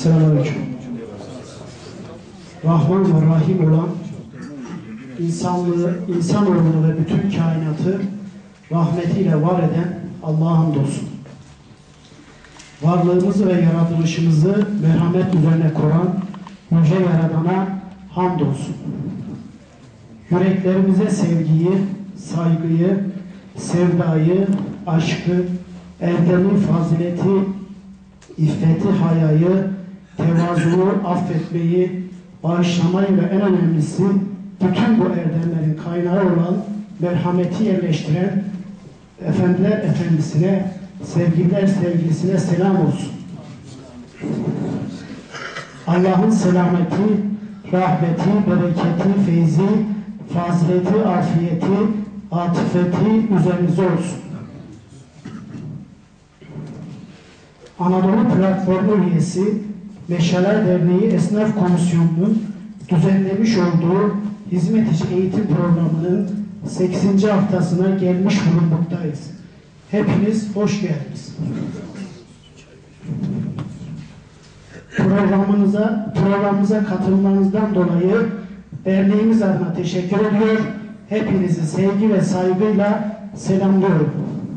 Selamünaleyküm. Rahman ve Rahim olan insanlığı, insanoğlunu ve bütün kainatı rahmetiyle var eden Allah'a hamdolsun. Varlığımızı ve yaratılışımızı merhamet üzerine kuran Yüce Yaradan'a hamdolsun. Yüreklerimize sevgiyi, saygıyı, sevdayı, aşkı, erdemi, fazileti, iffeti, hayayı, tevazuyu, affetmeyi, bağışlamayı ve en önemlisi bütün bu erdemlerin kaynağı olan merhameti yerleştiren Efendiler Efendisi'ne, sevgililer sevgilisine selam olsun. Allah'ın selameti, rahmeti, bereketi, feyzi, fazileti, afiyeti, atifeti üzerinize olsun. Anadolu Platformu üyesi Meşaler Derneği Esnaf Komisyonu'nun düzenlemiş olduğu hizmet içi eğitim programının 8. haftasına gelmiş bulunmaktayız. Hepiniz hoş geldiniz. Programımıza katılmanızdan dolayı derneğimiz adına teşekkür ediyor. Hepinizi sevgi ve saygıyla selamlıyorum.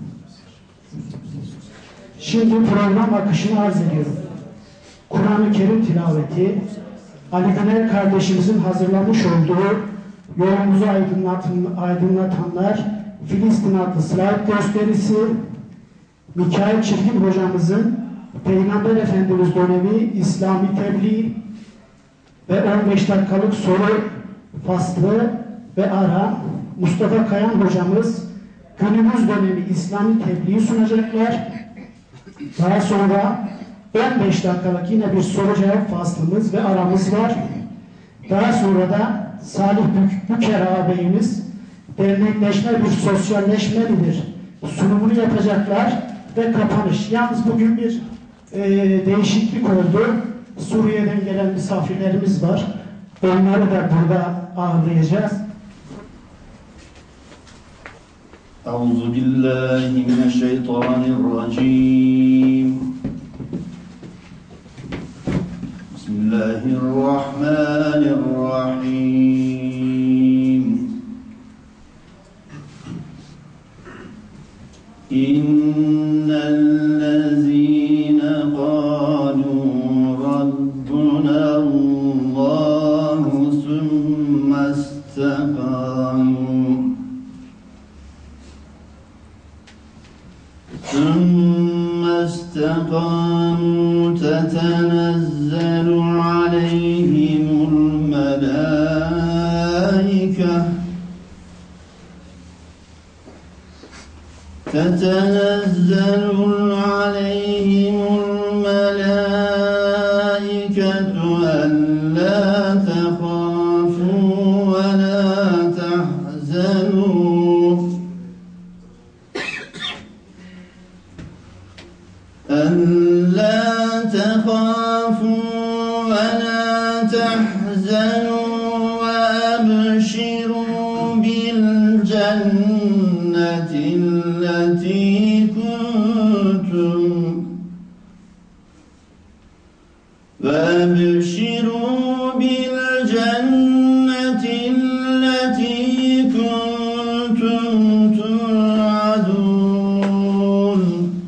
Şimdi program akışını arz ediyorum. Kur'an-ı Kerim tilaveti, Ali Güner kardeşimizin hazırlamış olduğu yolumuzu aydınlatanlar, Filistin adlı slayt gösterisi, Mikail Çirkin hocamızın Peygamber Efendimiz dönemi İslami tebliğ ve 15 dakikalık soru faslı ve ara, Mustafa Kayan hocamız günümüz dönemi İslami tebliği sunacaklar. Daha sonra 15 dakikalık yine bir soru cevap faslımız ve aramız var. Daha sonra da Salih Büker ağabeyimiz dernekleşme bir sosyalleşmelidir sunumunu yapacaklar ve kapanış. Yalnız bugün bir değişiklik oldu. Suriye'den gelen misafirlerimiz var. Onları da burada ağırlayacağız. Euzubillahimineşşeytanirracim. Bismillahirrahmanirrahim. İnnellezîne qâlû Rabbunallâhu sümmestekâmû تتنزل عليهم الملائكة ألا تخافوا ولا تحزنوا ألا تخافوا ولا تحزنوا وأبشروا بالجنة التي كنتم توعدون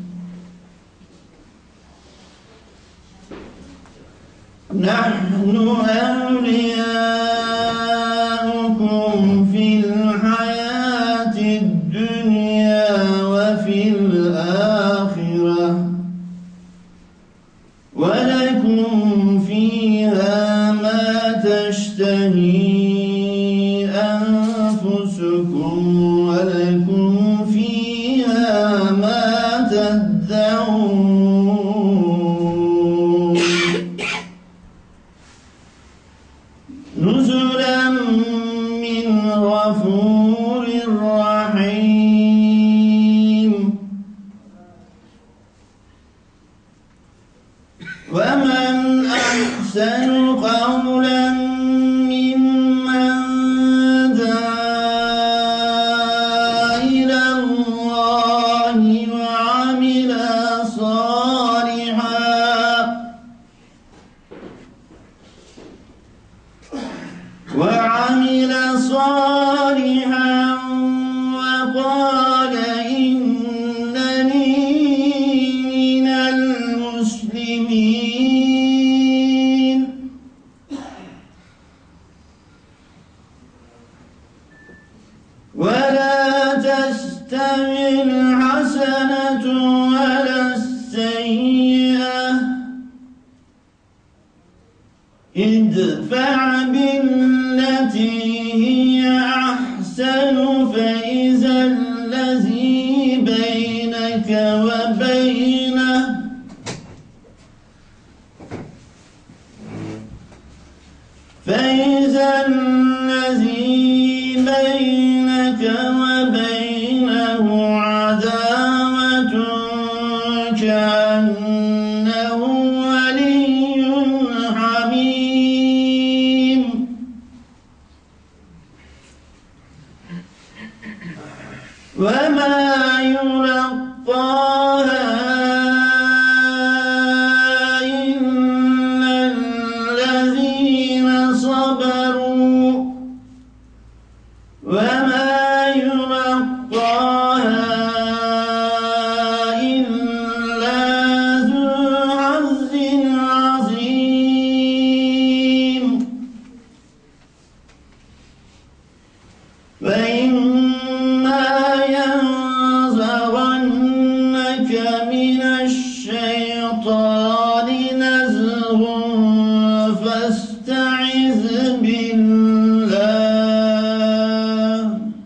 نحن أولياؤكم في الحياة الدنيا وفي الآخرة ولكم فيها ما تشتهي أنفسكم ولكم فيها ما تدعون نزلا من غفور رحيم ومن أحسن قولا ممن دعا إلى الله وعمل صالحا وعمل صالحا وقال إنني من المسلمين ولا تستوي الحسنة ولا السيئة ادفع بالتي هي أحسن فإذا الذي بينك وبينه عداوة كأنه ولي حميم وما يلقاها إلا الذين صبروا وما يلقاها إلا ذو حظ عظيم فإما ينزغنك من الشيطان نزغ فاستعذ بالله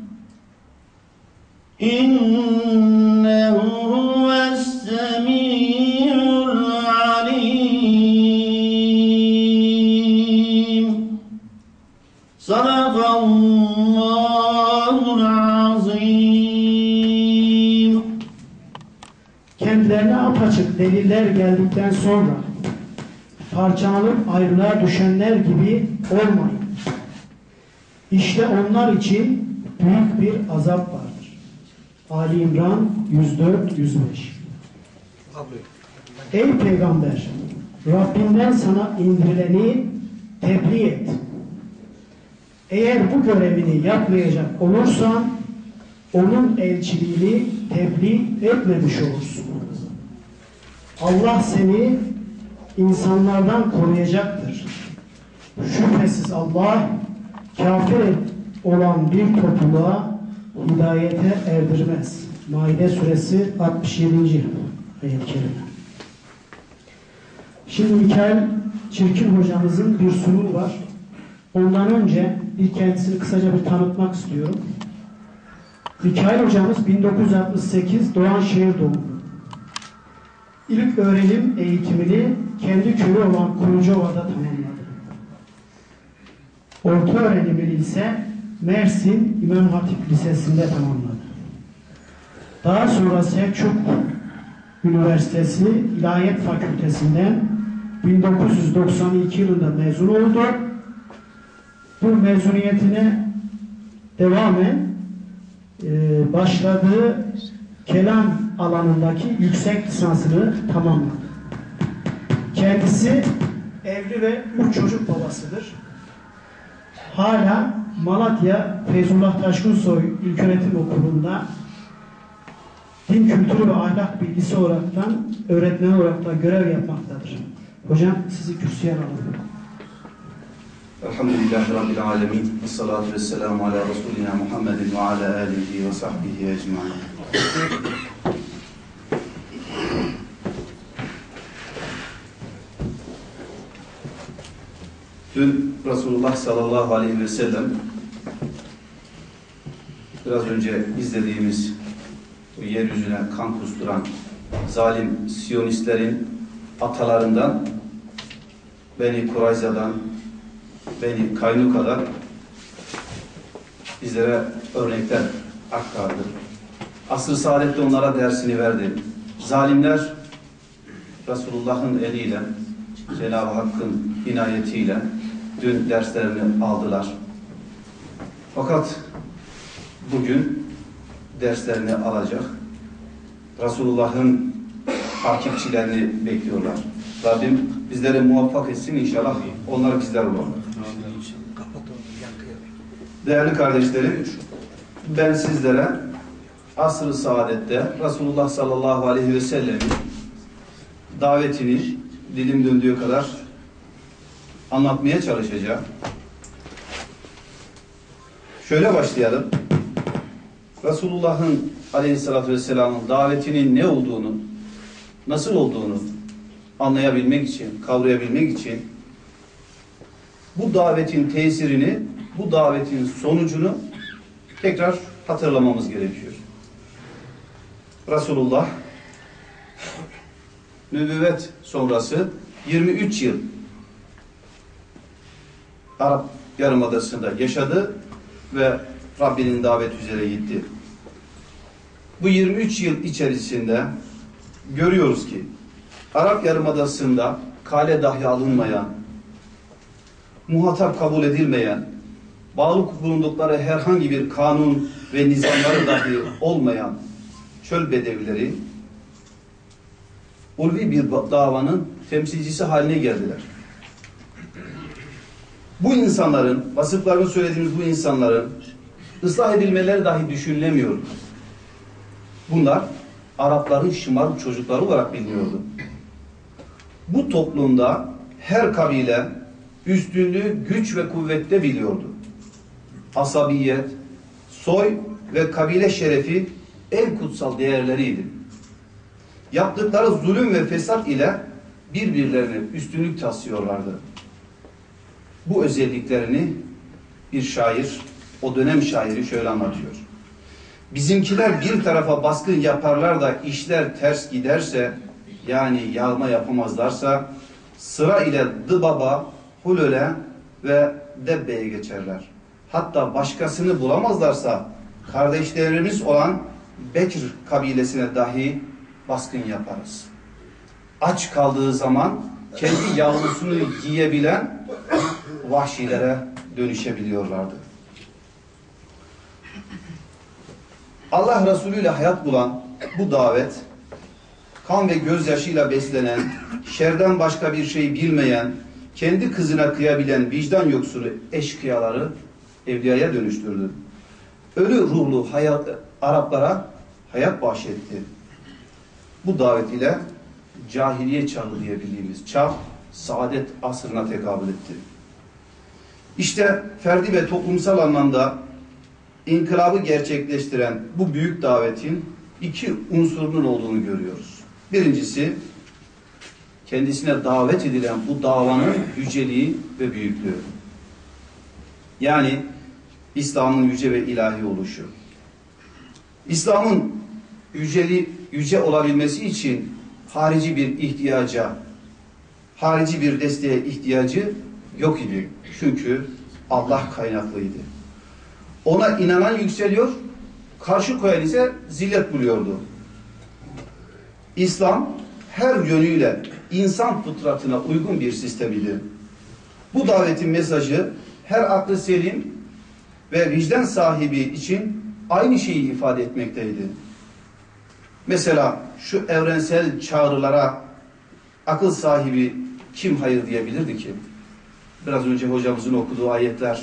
إنه هو السميع العليم صدق الله العظيم. Kendilerine apaçık deliller geldikten sonra parçalanıp ayrılığa düşenler gibi olmayın. İşte onlar için büyük bir azap vardır. Ali İmran 104-105. Ey peygamber! Rabbinden sana indirileni tebliğ et. Eğer bu görevini yapmayacak olursan onun elçiliğini tebliğ etmemiş olursun. Allah seni insanlardan koruyacaktır. Şüphesiz Allah kafir olan bir topluluğa hidayete erdirmez. Maide suresi 67. ayet-i kerime. Şimdi Mikail Çirkin hocamızın bir sunumu var. Ondan önce kendisini kısaca bir tanıtmak istiyorum. Mikail hocamız 1968 Doğanşehir doğumlu. İlk öğrenim eğitimini kendi köyü olan Kurucuova'da tamamladı. Orta öğrenimini ise Mersin İmam Hatip Lisesi'nde tamamladı. Daha sonra Selçuk Üniversitesi İlahiyat Fakültesinden 1992 yılında mezun oldu. Bu mezuniyetine devamen başladığı kelam alanındaki yüksek lisansını tamamladı. Kendisi evli ve 3 çocuk babasıdır. Hala Malatya Feyzullah Taşkınsoy İlköğretim Okulu'nda din kültürü ve ahlak bilgisi olaraktan öğretmen olarak da görev yapmaktadır. Hocam sizi kürsüye alalım. Elhamdülillahi Rabbil alemin. Esselatu vesselamu ala Resulina Muhammedin ve ala alihi ve sahbihi ecmaîn. Dün Resulullah sallallahu aleyhi ve sellem biraz önce izlediğimiz bu yeryüzüne kan kusturan zalim Siyonistlerin atalarından Beni Kurayza'dan Beni Kaynuka'dan bizlere örnekler aktardı. Asr-ı saadette onlara dersini verdi. Zalimler Resulullah'ın eliyle, Cenab-ı Hakk'ın inayetiyle dün derslerini aldılar. Fakat bugün derslerini alacak Resulullah'ın takipçilerini bekliyorlar. Rabbim bizleri muvaffak etsin inşallah. Onlar bizler olur. Değerli kardeşlerim, ben sizlere asr-ı saadette Resulullah sallallahu aleyhi ve sellem'in davetini dilim döndüğü kadar anlatmaya çalışacağım. Şöyle başlayalım. Resulullah'ın aleyhissalatü vesselam'ın davetinin ne olduğunu, nasıl olduğunu anlayabilmek için, kavrayabilmek için bu davetin tesirini, bu davetin sonucunu tekrar hatırlamamız gerekiyor. Resulullah nübüvvet sonrası 23 yıl Arap Yarımadası'nda yaşadı ve Rabbinin davet üzere gitti. Bu 23 yıl içerisinde görüyoruz ki Arap Yarımadası'nda kale dahi alınmayan, muhatap kabul edilmeyen, bağlı bulundukları herhangi bir kanun ve nizamları dahi olmayan çöl bedevileri ulvi bir davanın temsilcisi haline geldiler. Bu insanların, vasıflarını söylediğimiz bu insanların ıslah edilmeleri dahi düşünülemiyordu. Bunlar Arapların şımarık çocukları olarak biliniyordu. Bu toplumda her kabile üstünlüğü güç ve kuvvette biliyordu. Asabiyet, soy ve kabile şerefi en kutsal değerleriydi. Yaptıkları zulüm ve fesat ile birbirlerine üstünlük taslıyorlardı. Bu özelliklerini bir şair, o dönem şairi şöyle anlatıyor. Bizimkiler bir tarafa baskın yaparlar da işler ters giderse, yani yağma yapamazlarsa, sıra ile Dıbaba, Hulöl'e ve Debbe'ye geçerler. Hatta başkasını bulamazlarsa, kardeşlerimiz olan Bekir kabilesine dahi baskın yaparız. Aç kaldığı zaman kendi yavrusunu giyebilen vahşilere dönüşebiliyorlardı. Allah Resulü ile hayat bulan bu davet, kan ve gözyaşıyla beslenen, şerden başka bir şey bilmeyen, kendi kızına kıyabilen vicdan yoksulu eşkıyaları evliyaya dönüştürdü. Ölü ruhlu Araplara hayat bahşetti. Bu davet ile cahiliye çağı diyebildiğimiz çağ, saadet asrına tekabül etti. İşte ferdi ve toplumsal anlamda inkılabı gerçekleştiren bu büyük davetin iki unsurunun olduğunu görüyoruz. Birincisi, kendisine davet edilen bu davanın yüceliği ve büyüklüğü. Yani İslam'ın yüce ve ilahi oluşu. İslam'ın yüce olabilmesi için harici bir ihtiyaca, harici bir desteğe ihtiyacı yok idi. Çünkü Allah kaynaklıydı. Ona inanan yükseliyor, karşı koyan ise zillet buluyordu. İslam her yönüyle insan fıtratına uygun bir sistem idi. Bu davetin mesajı her aklı selim ve vicdan sahibi için aynı şeyi ifade etmekteydi. Mesela şu evrensel çağrılara akıl sahibi kim hayır diyebilirdi ki? Biraz önce hocamızın okuduğu ayetler.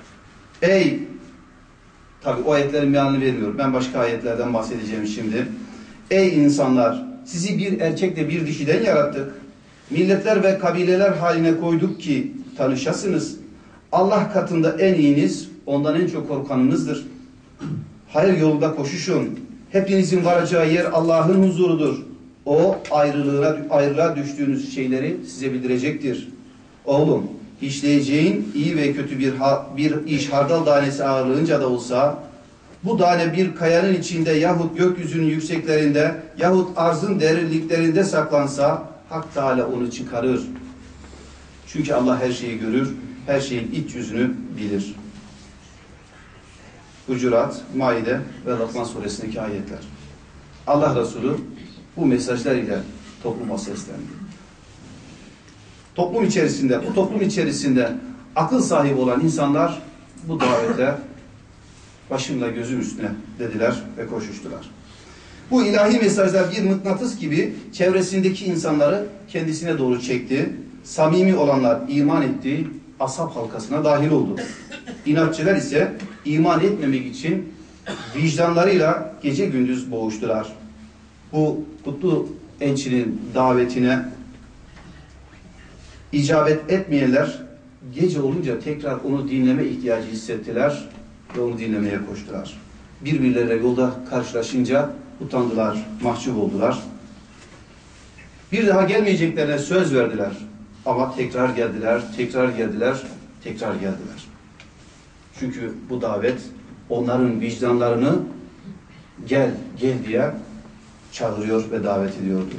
Tabi o ayetlerin bir anlamı vermiyorum. Ben başka ayetlerden bahsedeceğim şimdi. Ey insanlar! Sizi bir erkekle bir dişiden yarattık. Milletler ve kabileler haline koyduk ki tanışasınız. Allah katında en iyiniz, ondan en çok korkanınızdır. Hayır yolunda koşuşun. Hepinizin varacağı yer Allah'ın huzurudur. O ayrılığa düştüğünüz şeyleri size bildirecektir. Oğlum, işleyeceğin iyi ve kötü bir iş hardal tanesi ağırlığınca da olsa, bu tane bir kayanın içinde yahut gökyüzünün yükseklerinde yahut arzın derinliklerinde saklansa, Hak Teala onu çıkarır. Çünkü Allah her şeyi görür, her şeyin iç yüzünü bilir. Hucurat, Maide ve Rahman suresindeki ayetler. Allah Resulü bu mesajlar ile topluma seslendi. Bu toplum içerisinde akıl sahibi olan insanlar bu davete başımla gözüm üstüne dediler ve koşuştular. Bu ilahi mesajlar bir mıknatıs gibi çevresindeki insanları kendisine doğru çekti. Samimi olanlar iman etti, ashab halkasına dahil oldu. İnatçılar ise iman etmemek için vicdanlarıyla gece gündüz boğuştular. Bu kutlu elçinin davetine icabet etmeyenler gece olunca tekrar onu dinleme ihtiyacı hissettiler ve onu dinlemeye koştular. Birbirleriyle yolda karşılaşınca utandılar, mahcup oldular. Bir daha gelmeyeceklerine söz verdiler. Ama tekrar geldiler, tekrar geldiler, tekrar geldiler. Çünkü bu davet onların vicdanlarını gel, gel diye çağırıyor ve davet ediyordu.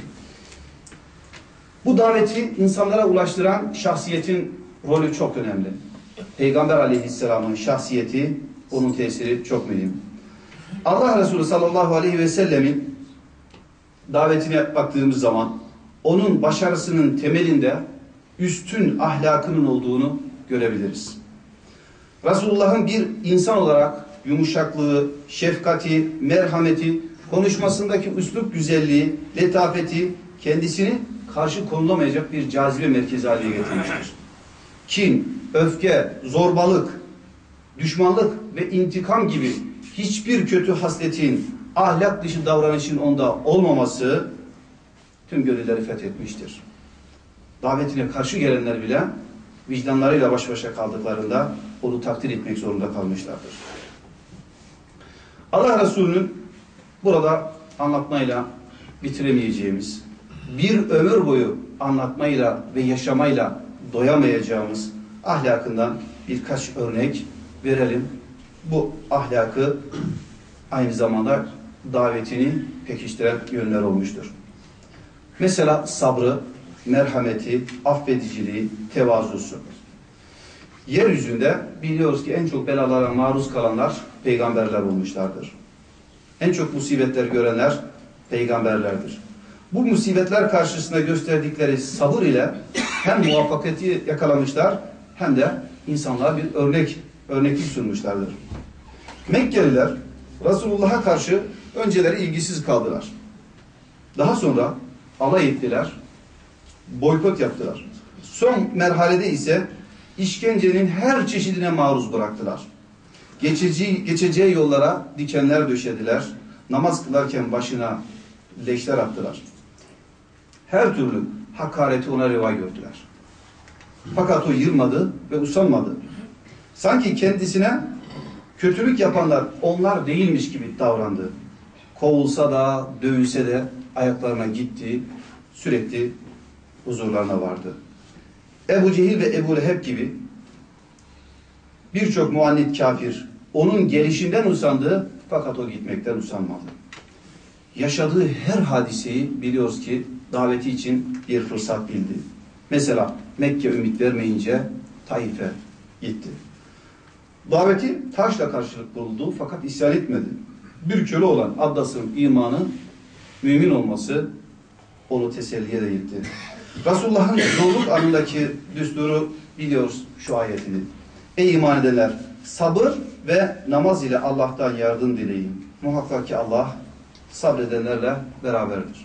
Bu daveti insanlara ulaştıran şahsiyetin rolü çok önemli. Peygamber aleyhisselamın şahsiyeti, onun tesiri çok mühim. Allah Resulü sallallahu aleyhi ve sellemin davetine baktığımız zaman onun başarısının temelinde üstün ahlakının olduğunu görebiliriz. Resulullah'ın bir insan olarak yumuşaklığı, şefkati, merhameti, konuşmasındaki üslup güzelliği, letafeti kendisini karşı konulamayacak bir cazibe merkezi haline getirmiştir. Kin, öfke, zorbalık, düşmanlık ve intikam gibi hiçbir kötü hasletin, ahlak dışı davranışın onda olmaması tüm gönülleri fethetmiştir. Davetine karşı gelenler bile vicdanlarıyla baş başa kaldıklarında onu takdir etmek zorunda kalmışlardır. Allah Resulü'nün burada anlatmayla bitiremeyeceğimiz, bir ömür boyu anlatmayla ve yaşamayla doyamayacağımız ahlakından birkaç örnek verelim. Bu ahlakı aynı zamanda davetini pekiştiren yönler olmuştur. Mesela sabrı, merhameti, affediciliği, tevazusu. Yeryüzünde biliyoruz ki en çok belalara maruz kalanlar peygamberler olmuşlardır. En çok musibetler görenler peygamberlerdir. Bu musibetler karşısında gösterdikleri sabır ile hem muvaffakiyeti yakalamışlar hem de insanlığa bir örneklik sunmuşlardır. Mekkeliler Resulullah'a karşı önceleri ilgisiz kaldılar. Daha sonra alay ettiler, boykot yaptılar. Son merhalede ise işkencenin her çeşidine maruz bıraktılar. Geçeceği yollara dikenler döşediler. Namaz kılarken başına leşler attılar. Her türlü hakareti ona reva gördüler. Fakat o yılmadı ve usanmadı. Sanki kendisine kötülük yapanlar onlar değilmiş gibi davrandı. Kovulsa da, dövülse de ayaklarına gitti, sürekli huzurlarına vardı. Ebu Cehil ve Ebu Leheb gibi birçok muannit kafir onun gelişinden usandı fakat o gitmekten usanmadı. Yaşadığı her hadiseyi biliyoruz ki daveti için bir fırsat bildi. Mesela Mekke ümit vermeyince Taif'e gitti. Daveti taşla karşılık buldu fakat isyan etmedi. Bir köle olan Addas'ın imanı, mümin olması onu teselliye de gitti. Resulullah'ın zorluk anındaki düsturu biliyoruz şu ayetini. Ey iman edenler! Sabır ve namaz ile Allah'tan yardım dileyin. Muhakkak ki Allah sabredenlerle beraberdir.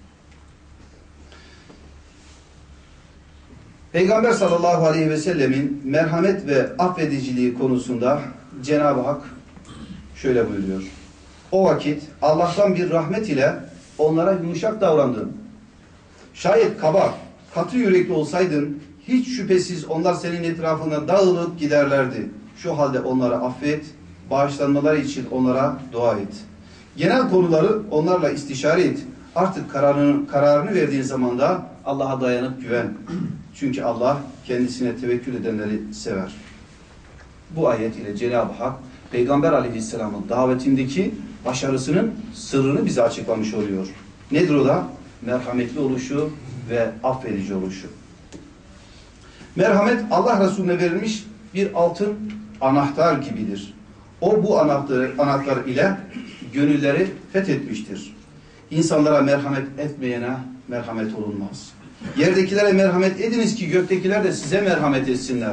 Peygamber sallallahu aleyhi ve sellemin merhamet ve affediciliği konusunda Cenab-ı Hak şöyle buyuruyor. O vakit Allah'tan bir rahmet ile onlara yumuşak davrandın. Şayet kaba, katı yürekli olsaydın hiç şüphesiz onlar senin etrafına dağılıp giderlerdi. Şu halde onları affet, bağışlanmaları için onlara dua et. Genel konuları onlarla istişare et. Artık kararını verdiğin zaman da Allah'a dayanıp güven. Çünkü Allah kendisine tevekkül edenleri sever. Bu ayet ile Cenab-ı Hak Peygamber Aleyhisselam'ın davetindeki başarısının sırrını bize açıklamış oluyor. Nedir o da? Merhametli oluşu ve affedici oluşu. Merhamet Allah Resulüne verilmiş bir altın anahtar gibidir. O bu anahtar ile gönülleri fethetmiştir. İnsanlara merhamet etmeyene merhamet olunmaz. Yerdekilere merhamet ediniz ki göktekiler de size merhamet etsinler.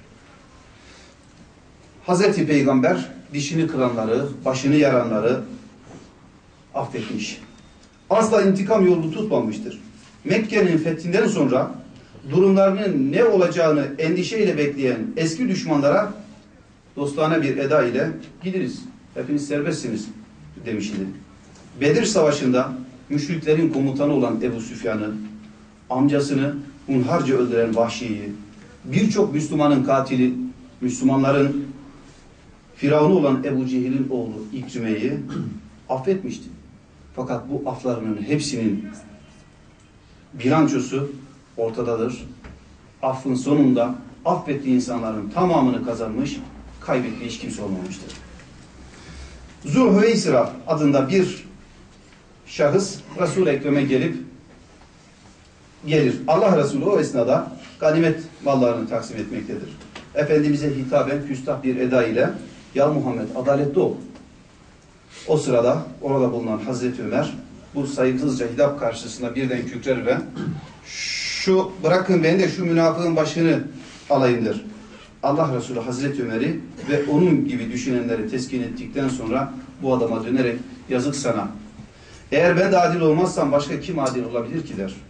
Hazreti Peygamber dişini kıranları, başını yaranları affetmiş. Asla intikam yolunu tutmamıştır. Mekke'nin fethinden sonra durumlarının ne olacağını endişeyle bekleyen eski düşmanlara dostane bir eda ile gidiniz. Hepiniz serbestsiniz demiş idi. Bedir Savaşı'nda müşriklerin komutanı olan Ebu Süfyan'ı, amcasını hunharca öldüren Vahşi'yi, birçok Müslümanın katili, Müslümanların Firavunu olan Ebu Cehil'in oğlu İkrime'yi affetmişti. Fakat bu aflarının hepsinin bilançosu ortadadır. Affın sonunda affettiği insanların tamamını kazanmış, kaybettiği hiç kimse olmamıştır. Zuhveysira adında bir şahıs Resul-i Ekrem'e gelir. Allah Resulü o esnada ganimet mallarını taksim etmektedir. Efendimiz'e hitaben küstah bir eda ile ya Muhammed adaletli ol. O sırada orada bulunan Hazreti Ömer bu saygısızca hitap karşısında birden kükrer ve şu bırakın beni de şu münafığın başını alayım der. Allah Resulü Hazreti Ömer'i ve onun gibi düşünenleri teskin ettikten sonra bu adama dönerek yazık sana. Eğer ben de adil olmazsam başka kim adil olabilir ki der.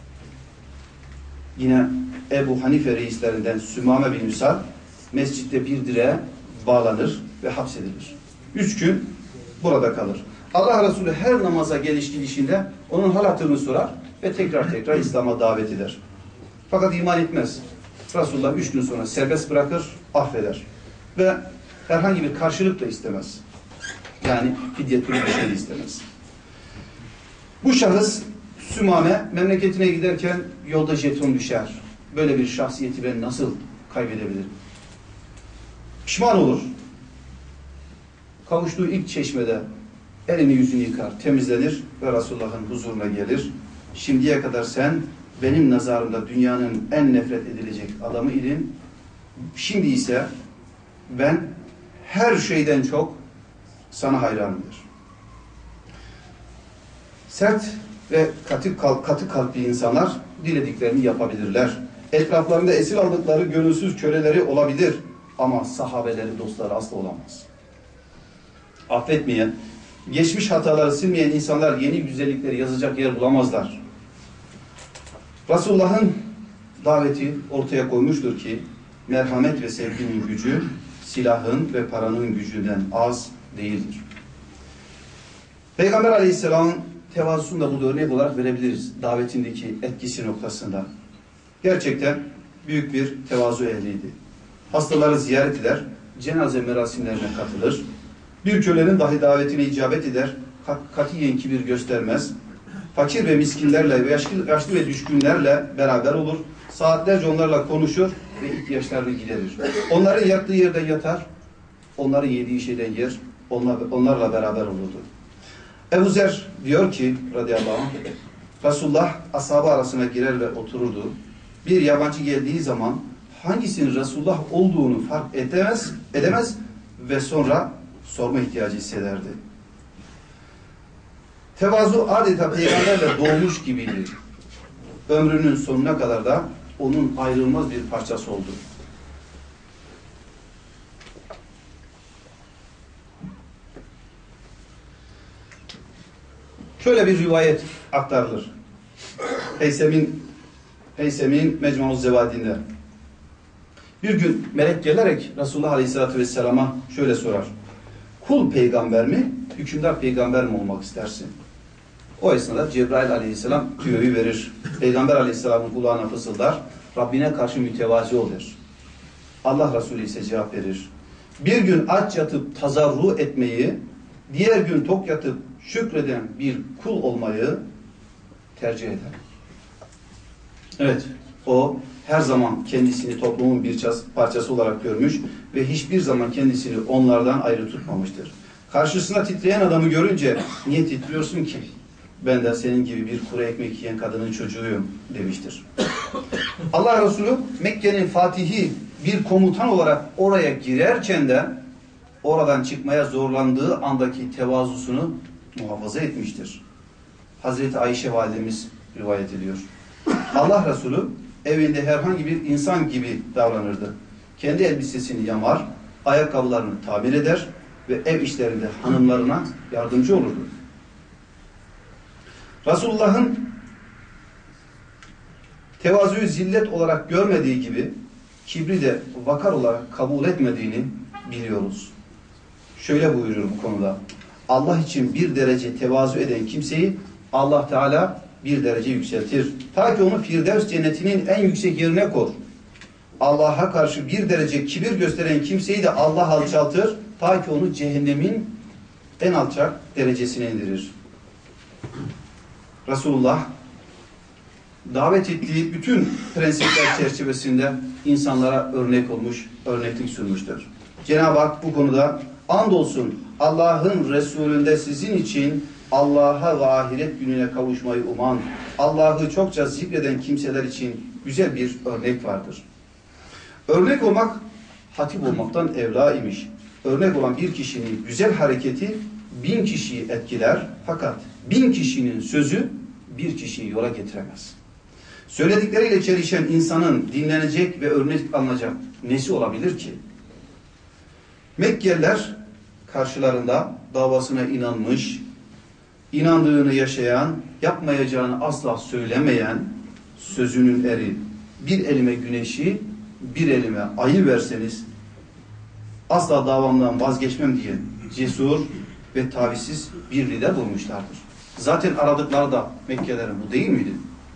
Yine Ebu Hanife reislerinden Sümame bin Üsal mescitte bir direğe bağlanır ve hapsedilir. 3 gün burada kalır. Allah Resulü her namaza geliş gidişinde onun hal hatırını sorar ve tekrar İslam'a davet eder. Fakat iman etmez. Resulullah 3 gün sonra serbest bırakır, affeder. Ve herhangi bir karşılık da istemez. Yani fidye türü bir şey de istemez. Bu şahıs Sümame memleketine giderken yolda jeton düşer. Böyle bir şahsiyeti ben nasıl kaybedebilirim? Pişman olur. Kavuştuğu ilk çeşmede elini yüzünü yıkar, temizlenir ve Resulullah'ın huzuruna gelir. Şimdiye kadar sen benim nazarımda dünyanın en nefret edilecek adamı idin. Şimdi ise ben her şeyden çok sana hayranımdır. Sert ve katı kalpli insanlar dilediklerini yapabilirler. Etraflarında esir aldıkları gönülsüz köleleri olabilir. Ama sahabeleri, dostları asla olamaz. Affetmeyen, geçmiş hataları silmeyen insanlar yeni güzellikleri yazacak yer bulamazlar. Resulullah'ın daveti ortaya koymuştur ki merhamet ve sevginin gücü silahın ve paranın gücünden az değildir. Peygamber Aleyhisselam'ın tevazusunu da bu örnek olarak verebiliriz. Davetindeki etkisi noktasında. Gerçekten büyük bir tevazu ehliydi. Hastaları ziyaret eder, cenaze merasimlerine katılır. Bir kölenin dahi davetine icabet eder, katiyen kibir göstermez. Fakir ve miskinlerle ve yaşlı ve düşkünlerle beraber olur. Saatlerce onlarla konuşur ve ihtiyaçlarını giderir. Onların yattığı yerden yatar, onların yediği şeyden yer, onlarla beraber olurdu. Ebu Zer diyor ki radıyallahu anh, Resulullah ashabı arasına girer ve otururdu. Bir yabancı geldiği zaman hangisinin Resulullah olduğunu fark edemez ve sonra sorma ihtiyacı hissederdi. Tevazu adeta peygamberle doğmuş gibiydi. Ömrünün sonuna kadar da onun ayrılmaz bir parçası oldu. Şöyle bir rivayet aktarılır. Heysem'in Mecmu-uz Zevadin'de. Bir gün melek gelerek Resulullah Aleyhisselatü Vesselam'a şöyle sorar. Kul peygamber mi, hükümdar peygamber mi olmak istersin? O esnada Cebrail Aleyhisselam tüyoyu verir. Peygamber Aleyhisselam'ın kulağına fısıldar. Rabbine karşı mütevazi ol der. Allah Resulü ise cevap verir. Bir gün aç yatıp tazarru etmeyi, diğer gün tok yatıp şükreden bir kul olmayı tercih eder. Evet, o her zaman kendisini toplumun bir parçası olarak görmüş ve hiçbir zaman kendisini onlardan ayrı tutmamıştır. Karşısına titreyen adamı görünce niye titriyorsun ki? Ben de senin gibi bir kuru ekmek yiyen kadının çocuğuyum demiştir. Allah Resulü Mekke'nin fatihi bir komutan olarak oraya girerken de oradan çıkmaya zorlandığı andaki tevazusunu muhafaza etmiştir. Hazreti Ayşe validemiz rivayet ediyor. Allah Resulü evinde herhangi bir insan gibi davranırdı. Kendi elbisesini yamar, ayakkabılarını tamir eder ve ev işlerinde hanımlarına yardımcı olurdu. Resulullah'ın tevazuyu zillet olarak görmediği gibi kibri de vakar olarak kabul etmediğini biliyoruz. Şöyle buyuruyor bu konuda. Allah için bir derece tevazu eden kimseyi Allah Teala bir derece yükseltir. Ta ki onu Firdevs cennetinin en yüksek yerine koy. Allah'a karşı bir derece kibir gösteren kimseyi de Allah alçaltır. Ta ki onu cehennemin en alçak derecesine indirir. Resulullah davet ettiği bütün prensipler çerçevesinde insanlara örnek olmuş, örneklik sunmuştur. Cenab-ı Hak bu konuda andolsun Allah'ın Resulünde sizin için Allah'a ve ahiret gününe kavuşmayı uman, Allah'ı çokça zikreden kimseler için güzel bir örnek vardır. Örnek olmak, hatip olmaktan evla imiş. Örnek olan bir kişinin güzel hareketi 1000 kişiyi etkiler, fakat 1000 kişinin sözü bir kişiyi yola getiremez. Söyledikleriyle çelişen insanın dinlenecek ve örnek alınacak nesi olabilir ki? Mekkeliler karşılarında davasına inanmış, inandığını yaşayan, yapmayacağını asla söylemeyen, sözünün eri, bir elime güneşi, bir elime ayı verseniz asla davamdan vazgeçmem diye cesur ve tavizsiz bir lider bulmuşlardır. Zaten aradıkları da Mekkelilerin bu değil miydi?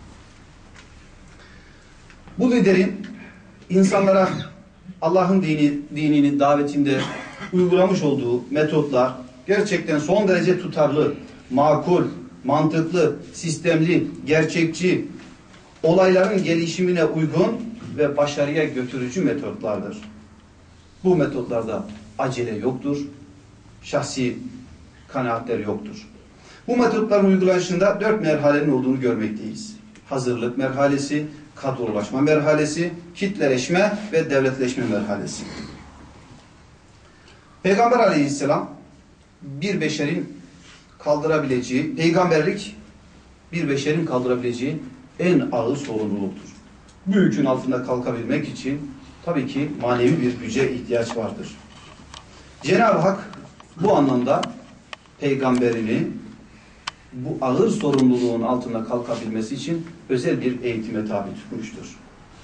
Bu liderin insanlara Allah'ın dinini davetinde uygulamış olduğu metotlar gerçekten son derece tutarlı, makul, mantıklı, sistemli, gerçekçi, olayların gelişimine uygun ve başarıya götürücü metotlardır. Bu metotlarda acele yoktur, şahsi kanaatler yoktur. Bu metotların uygulanışında 4 merhalenin olduğunu görmekteyiz. Hazırlık merhalesi, kadrolaşma merhalesi, kitleleşme ve devletleşme merhalesi. Peygamber aleyhisselam bir beşerin kaldırabileceği, peygamberlik bir beşerin kaldırabileceği en ağır sorumluluktur. Bu yükün altında kalkabilmek için tabii ki manevi bir güce ihtiyaç vardır. Cenab-ı Hak bu anlamda peygamberini bu ağır sorumluluğun altında kalkabilmesi için özel bir eğitime tabi tutmuştur.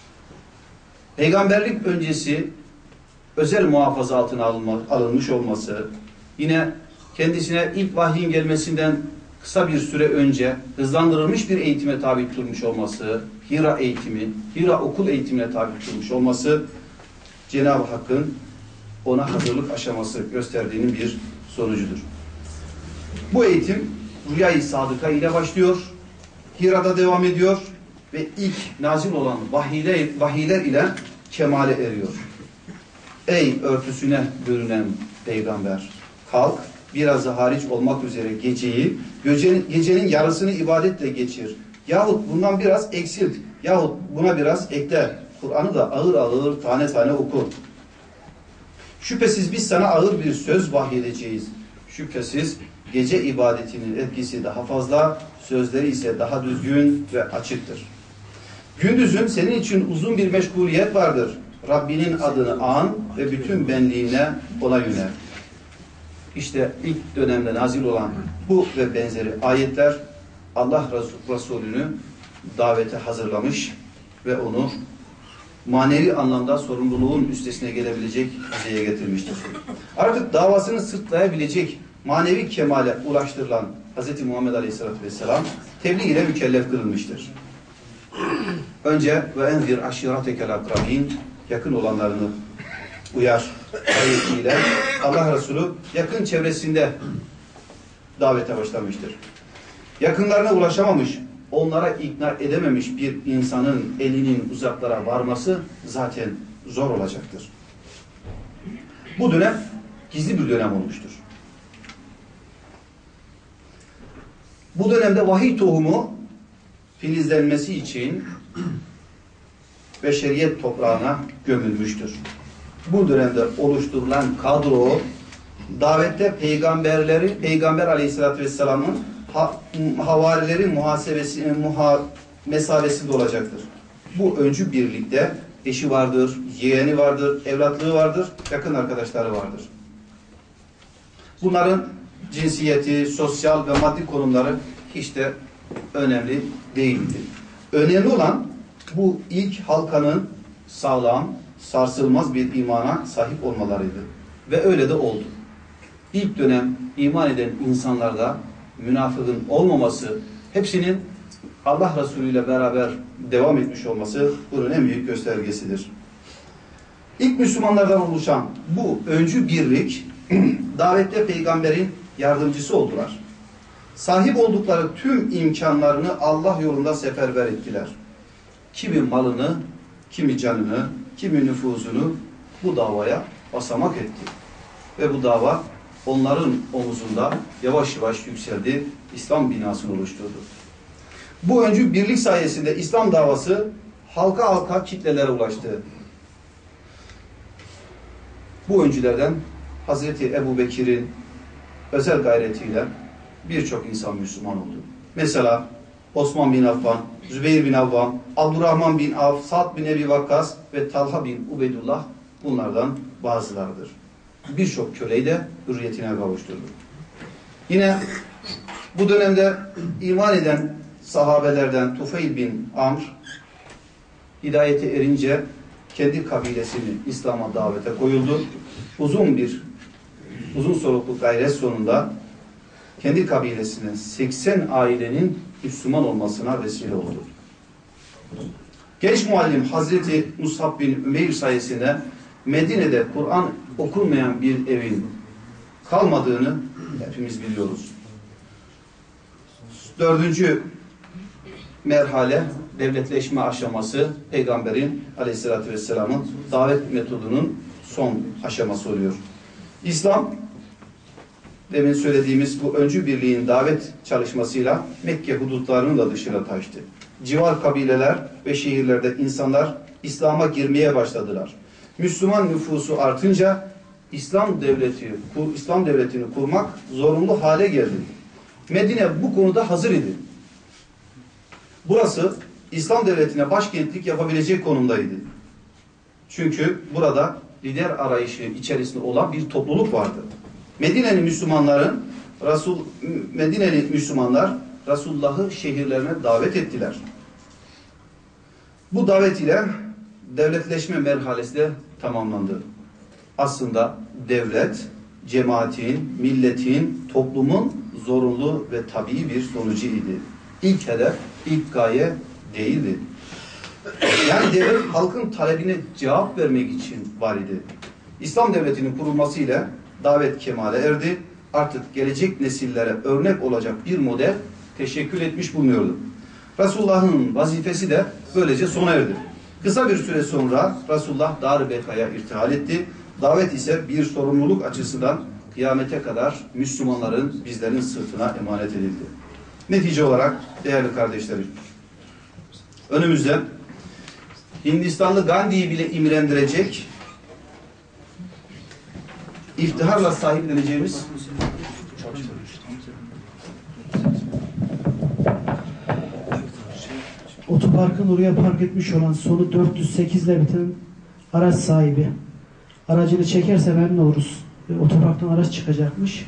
Peygamberlik öncesi özel muhafaza altına alınmış olması, yine kendisine ilk vahyin gelmesinden kısa bir süre önce hızlandırılmış bir eğitime tabi tutulmuş olması, Hira eğitimi, Hira okul eğitimine tabi tutulmuş olması, Cenab-ı Hakk'ın ona hazırlık aşaması gösterdiğinin bir sonucudur. Bu eğitim Rüya-i Sadıka ile başlıyor, Hira'da devam ediyor ve ilk nazil olan vahiyler ile kemale eriyor. Ey örtüsüne bürünen peygamber, kalk, birazı hariç olmak üzere gecenin yarısını ibadetle geçir. Yahut bundan biraz eksilt, yahut buna biraz ekle. Kur'an'ı da ağır ağır, tane tane oku. Şüphesiz biz sana ağır bir söz vahyedeceğiz. Şüphesiz gece ibadetinin etkisi daha fazla, sözleri ise daha düzgün ve açıktır. Gündüzün senin için uzun bir meşguliyet vardır. Rabbinin adını an ve bütün benliğine ona yönel. İşte ilk dönemde nazil olan bu ve benzeri ayetler Allah Resulü'nü davete hazırlamış ve onu manevi anlamda sorumluluğun üstesine gelebilecek düzeye getirmiştir. Artık davasını sırtlayabilecek manevi kemale ulaştırılan Hz. Muhammed Aleyhisselatü Vesselam tebliğ ile mükellef kılınmıştır. Önce ve enzir aşiratekel akrabin, yakın olanlarını uyar ayetiyle Allah Resulü yakın çevresinde davete başlamıştır. Yakınlarına ulaşamamış, onlara ikna edememiş bir insanın elinin uzaklara varması zaten zor olacaktır. Bu dönem gizli bir dönem olmuştur. Bu dönemde vahiy tohumu filizlenmesi için beşeriyet toprağına gömülmüştür. Bu dönemde oluşturulan kadro davette Peygamber Aleyhisselatü Vesselam'ın havarileri mesabesinde olacaktır. Bu öncü birlikte eşi vardır, yeğeni vardır, evlatlığı vardır, yakın arkadaşları vardır. Bunların cinsiyeti, sosyal ve maddi konumları hiç de önemli değildir. Önemli olan bu ilk halkanın sağlam, sarsılmaz bir imana sahip olmalarıydı. Ve öyle de oldu. İlk dönem iman eden insanlarda münafığın olmaması, hepsinin Allah Resulü ile beraber devam etmiş olması bunun en büyük göstergesidir. İlk Müslümanlardan oluşan bu öncü birlik davette peygamberin yardımcısı oldular. Sahip oldukları tüm imkanlarını Allah yolunda seferber ettiler. Kimi malını, kimi canını, kimi nüfuzunu bu davaya basamak etti. Ve bu dava onların omuzunda yavaş yavaş yükseldi, İslam binasını oluşturdu. Bu öncü birlik sayesinde İslam davası halka halka kitlelere ulaştı. Bu öncülerden Hazreti Ebubekir'in özel gayretiyle birçok insan Müslüman oldu. Mesela Osman bin Affan, Zübeyir bin Avvam, Abdurrahman bin Avf, Sa'd bin Ebi Vakkas ve Talha bin Ubeydullah bunlardan bazılarıdır. Birçok köleyi de hürriyetine kavuşturdu. Yine bu dönemde iman eden sahabelerden Tufeyl bin Amr hidayete erince kendi kabilesini İslam'a davete koyuldu. Uzun soluklu gayret sonunda kendi kabilesinin 80 ailenin Müslüman olmasına vesile oldu. Genç muallim Hazreti Mus'ab bin Ümeyr sayesinde Medine'de Kur'an okunmayan bir evin kalmadığını hepimiz biliyoruz. 4. merhale devletleşme aşaması Peygamberin Aleyhisselatü Vesselam'ın davet metodunun son aşaması oluyor. İslam demin söylediğimiz bu öncü birliğin davet çalışmasıyla Mekke hudutlarının da dışına taştı. Civar kabileler ve şehirlerde insanlar İslam'a girmeye başladılar. Müslüman nüfusu artınca İslam devletini kurmak zorunlu hale geldi. Medine bu konuda hazır idi. Burası İslam devletine başkentlik yapabilecek konumdaydı. Çünkü burada lider arayışı içerisinde olan bir topluluk vardı. Medineli Müslümanlar Resulullah'ı şehirlerine davet ettiler. Bu davet ile devletleşme merhalesi de tamamlandı. Aslında devlet, cemaatin, milletin, toplumun zorunlu ve tabii bir sonucu idi. İlk hedef, ilk gaye değildi. Yani devlet halkın talebine cevap vermek için var idi. İslam devletinin kurulmasıyla davet kemale erdi. Artık gelecek nesillere örnek olacak bir model teşekkül etmiş bulunuyordu. Resulullah'ın vazifesi de böylece sona erdi. Kısa bir süre sonra Resulullah Dar-ı Beka'ya irtihal etti. Davet ise bir sorumluluk açısından kıyamete kadar Müslümanların, bizlerin sırtına emanet edildi. Netice olarak değerli kardeşlerim, önümüzde Hindistanlı Gandhi'yi bile imrendirecek, iftiharla sahipleneceğimiz Otoparkın oraya park etmiş olan sonu 408 ile biten araç sahibi aracını çekerse memnun oluruz. Otoparktan araç çıkacakmış.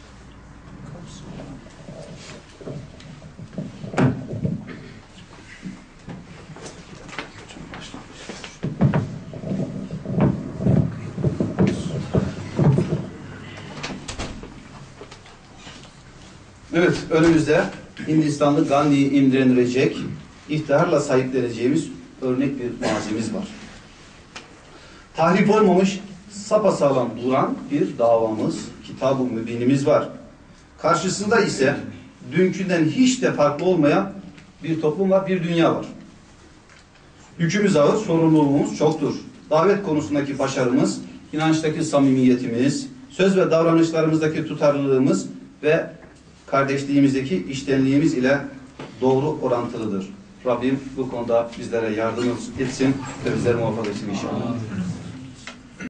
Evet, önümüzde Hindistanlı Gandhi'yi imrendirecek, iftiharla sahipleneceğimiz örnek bir mazimiz var. Tahrip olmamış, sapasağlam duran bir davamız, Kitab-ı Mübinimiz var. Karşısında ise dünkünden hiç de farklı olmayan bir toplum var, bir dünya var. Yükümüz ağır, sorumluluğumuz çoktur. Davet konusundaki başarımız, inançtaki samimiyetimiz, söz ve davranışlarımızdaki tutarlılığımız ve kardeşliğimizdeki içtenliğimiz ile doğru orantılıdır. Rabbim bu konuda bizlere yardım etsin ve bizleri muvaffak etsin inşallah.